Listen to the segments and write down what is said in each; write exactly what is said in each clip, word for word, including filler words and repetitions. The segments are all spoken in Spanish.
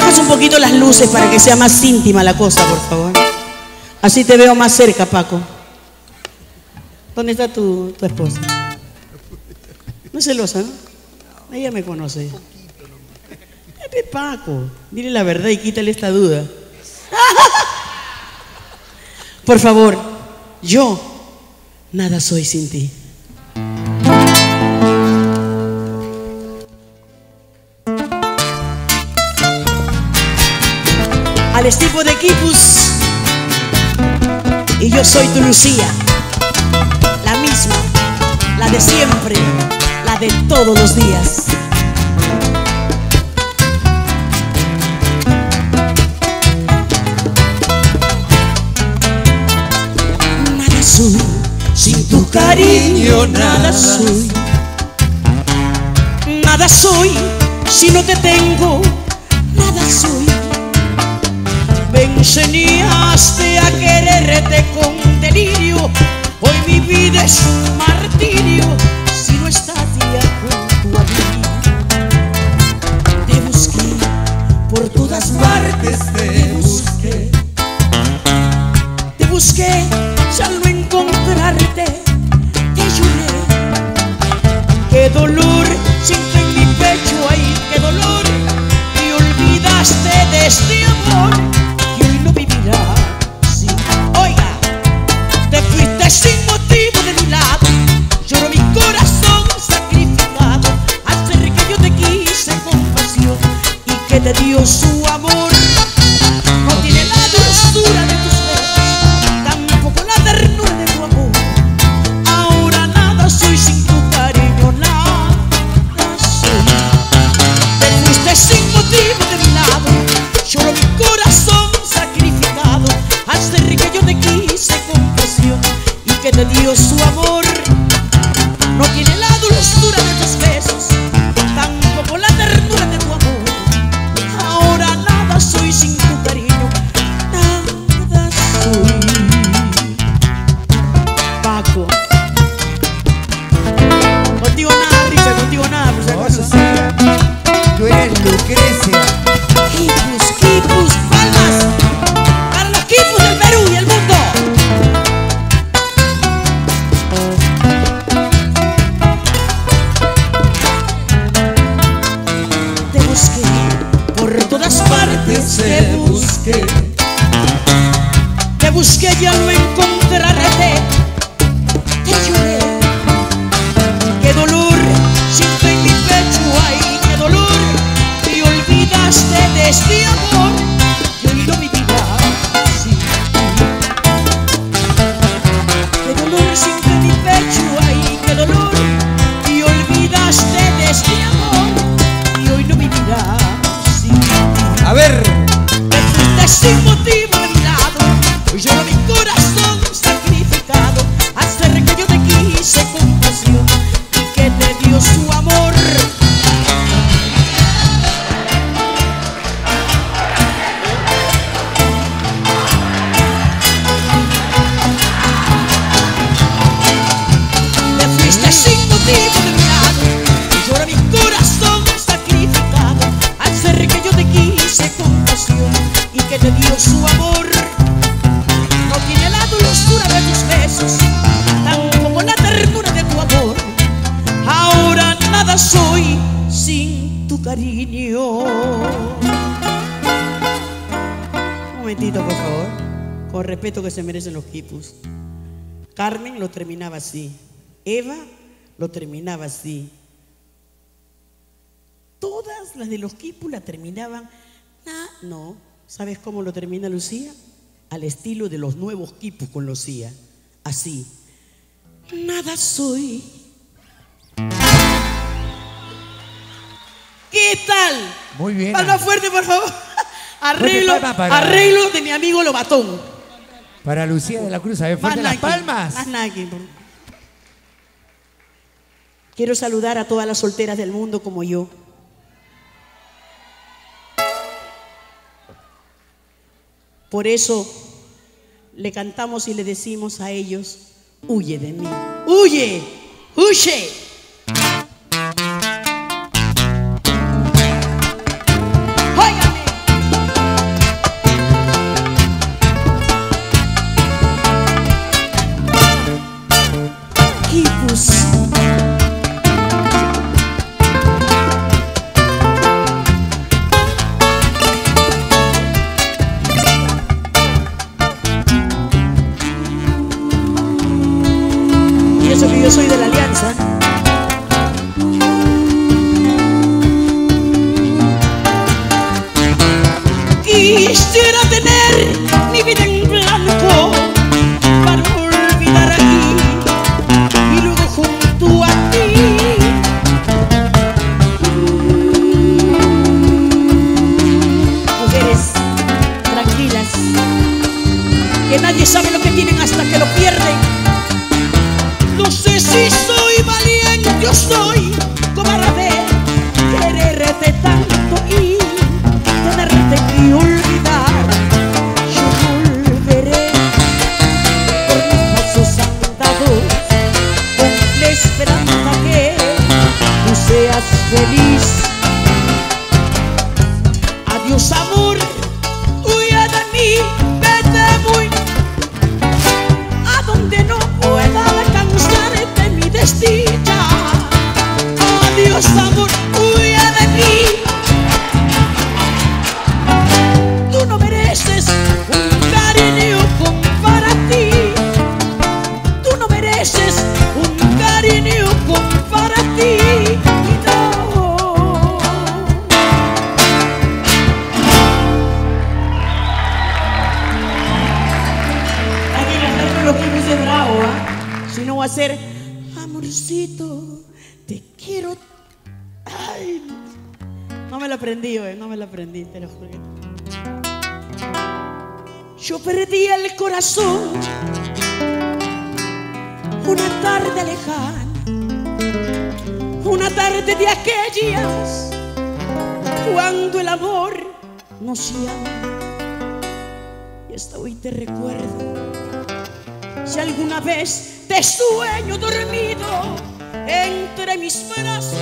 Bajemos un poquito las luces para que sea más íntima la cosa, por favor. Así te veo más cerca, Paco. ¿Dónde está tu, tu esposa? No es celosa, ¿no? Ella me conoce. Pepe Paco, dile la verdad y quítale esta duda. Por favor, yo nada soy sin ti. Al estilo de Quipus, y yo soy tu Lucía, la misma, la de siempre, la de todos los días. Nada soy sin tu cariño, nada soy. Nada soy si no te tengo, nada soy. Me enseñaste a quererte con delirio. Hoy mi vida es un martirio si no estás ya junto a mí. Te busqué por todas partes, te busqué. Te busqué y al no encontrarte te lloré. Qué dolor siento en mi pecho, ay, qué dolor. Y olvidaste de este amor. Sin motivo de mi lado, lloró mi corazón sacrificado al ser que yo te quise con pasión y que te dio su amor. No tiene la dulzura de tus besos, tampoco la ternura de tu amor. Ahora nada soy sin tu cariño, nada soy. Te fuiste sin motivo de mi lado, lloró mi corazón sacrificado al ser que yo te quise con pasión que te dio su amor. No tiene la dulzura de tus besos, tampoco la ternura de tu amor. Ahora nada soy sin tu cariño, nada soy. Paco, contigo nada, Risa, contigo nada, por si acaso. Tú eres Lucrecia. Quipus, Quipus, palmas para los Quipus del Perú y el mundo. Te busqué, te busqué y al no encontrarte te lloré. Qué dolor siento en mi pecho, ay, qué dolor. Y olvidaste de este amor que hoy no vivirá sin ti. Qué dolor siento en mi pecho, ay, qué dolor. Y olvidaste de este amor y hoy no vivirá sin ti. A ver. Sin motivo de mi lado, hoy lloro mi corazón sacrificado al ser que yo te quise con pasión y que te dio su amor. Te fuiste sin motivo de mi lado, hoy lloro mi corazón sacrificado al ser que yo te quise con pasión que te dio su amor. No tiene la dulzura de tus besos, tampoco la ternura de tu amor. Ahora nada soy sin tu cariño. Un momentito, por favor, con respeto que se merecen los Quipus. Carmen lo terminaba así, Eva lo terminaba así. Todas las de los Quipus la terminaban, nah, no. ¿Sabes cómo lo termina Lucía? Al estilo de los nuevos Quipus con Lucía. Así. Nada soy. ¿Qué tal? Muy bien. Palma fuerte, por favor. Arreglo, para... arreglo de mi amigo Lobatón. Para Lucía de la Cruz. A ver, fuerte las palmas. Más naki. Quiero saludar a todas las solteras del mundo como yo. Por eso le cantamos y le decimos a ellos, huye de mí, huye, huye. Óigame. equipos. Y eso que yo soy de la Alianza. Quisiera tener mi vida en blanco para olvidar aquí y luego junto a ti. Mujeres tranquilas, que nadie sabe lo que tienen hasta que lo pierden. No sé si soy valiente o soy cobarde, quererte tanto y tenerte y olvidar. Yo volveré por mis pasos andados con la esperanza que tú seas feliz. Adiós amor, huye de mí, vete muy a donde no pueda alcanzarte mi desdicha. Adiós amor, huye de mí. Tú no mereces un cariño como para ti. Tú no mereces un cariño como para ti. Y no. Hay que cantar los que de bravo, ¿eh? Si no va a ser amorcito, te quiero. Ay, no me lo aprendí, ¿eh? No me lo aprendí, te lo juro. Yo perdí el corazón una tarde lejana, una tarde de aquellas cuando el amor nos llama. Y hasta hoy te recuerdo. Si alguna vez te sueño dormido entre mis brazos,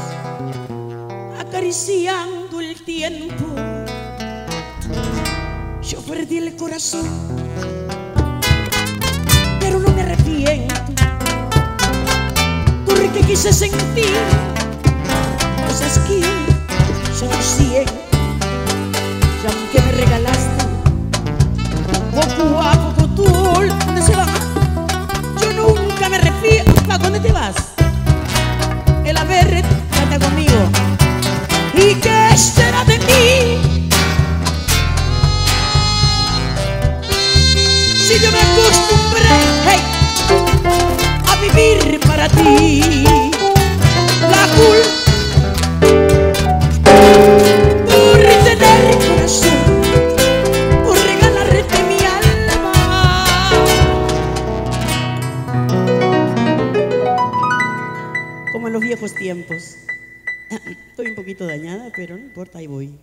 acariciando el tiempo. Yo perdí el corazón, pero no me arrepiento, porque quise sentir cosas que yo no siento. Y aunque me regalaste poco a poco tu ¿dónde se va? Yo nunca me refiero. ¿A dónde te vas? El haber canta conmigo. ¿Y qué será de mí? Si yo me acostumbré, hey, a vivir para ti, la culpa por tener corazón, por regalarte mi alma. Como en los viejos tiempos. Estoy un poquito dañada, pero no importa, ahí voy.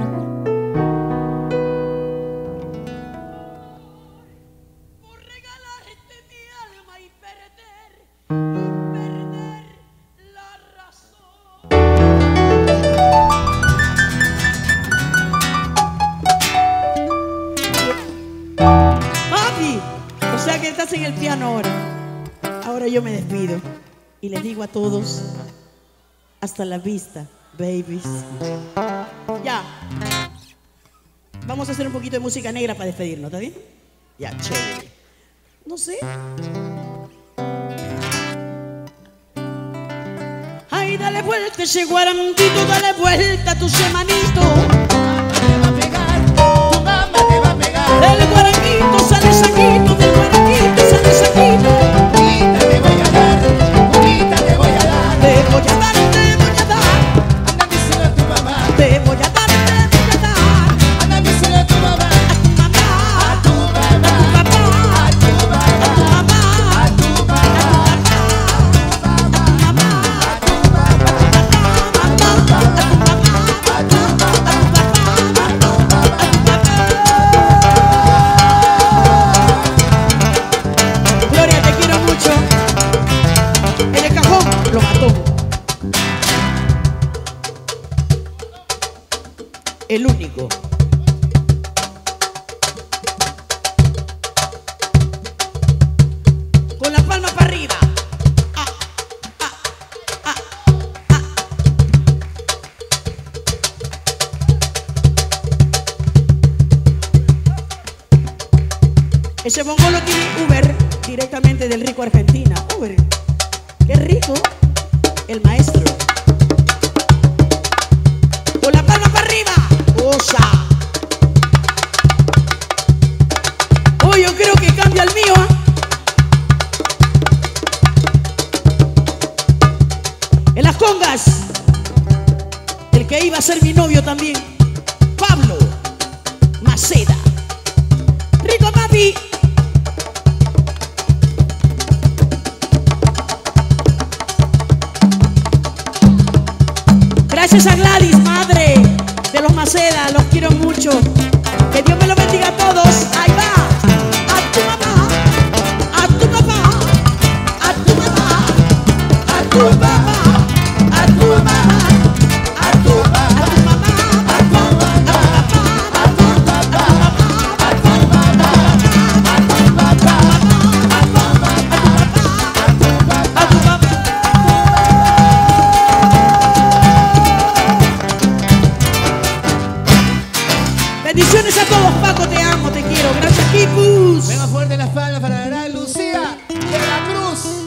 En el piano ahora. Ahora yo me despido y les digo a todos hasta la vista, babies. Ya. Vamos a hacer un poquito de música negra para despedirnos, ¿está bien? Ya, chévere. No sé. Ay, dale vuelta ese guarandito, dale vuelta a tu semanito. Te va a pegar, tu mamá te va a pegar. Del guaranguito sale saquito, del guaranguito sale saquito. Bonita te voy a dar, bonita te voy a dar. Te voy a dar, te voy a dar. Anda, díselo a tu mamá. Te voy a dar, te voy a dar. Anda, díselo a tu mamá. A tu mamá, A tu mamá, a tu papá, a tu mamá, a tu mamá, a tu mamá, a tu mamá, a tu mamá, a tu Gloria, te quiero mucho. En el cajón lo mató. El único. Con la palma para arriba. Ese mongolo tiene Uber directamente del rico Argentina. Uber, qué rico. El maestro. Con la palma para arriba. Osa. Oh, yo creo que cambia el mío, ¿eh? En las congas, el que iba a ser mi novio también, Pablo Maceda. Rico papi. Gracias a Gladys, madre de los Maceda, los quiero mucho. Que Dios me lo bendiga a todos. Ahí va. A tu mamá, a tu papá, a tu mamá, a tu papá, a tu mamá, a tu papá, a tu mamá, a tu papá, a tu papá, a tu mamá, a tu papá, a tu papá. Bendiciones a todos, Paco, te amo, te quiero. Gracias, Kipus. Venga fuerte las palmas para la gran Lucía de la Cruz.